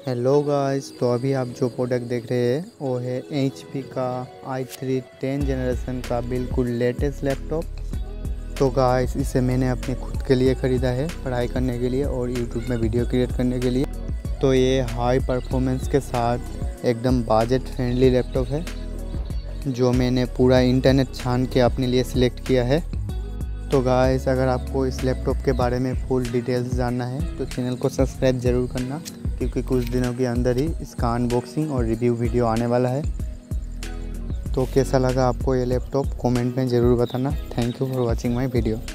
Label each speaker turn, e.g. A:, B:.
A: Hello guys, तो अभी आप जो प्रोडक्ट देख रहे हैं वो है HP का i3 10 जनरेशन का बिल्कुल लेटेस्ट लैपटॉप। तो गाइस इसे मैंने अपने खुद के लिए ख़रीदा है, पढ़ाई करने के लिए और YouTube में वीडियो क्रिएट करने के लिए। तो ये हाई परफॉर्मेंस के साथ एकदम बजट फ्रेंडली लैपटॉप है जो मैंने पूरा इंटरनेट छान के अपने लिए सिलेक्ट किया है। तो गाइस अगर आपको इस लैपटॉप के बारे में फुल डिटेल्स जानना है तो चैनल को सब्सक्राइब ज़रूर करना, क्योंकि कुछ दिनों के अंदर ही इसका अनबॉक्सिंग और रिव्यू वीडियो आने वाला है। तो कैसा लगा आपको ये लैपटॉप कमेंट में ज़रूर बताना। Thank you for watching my video.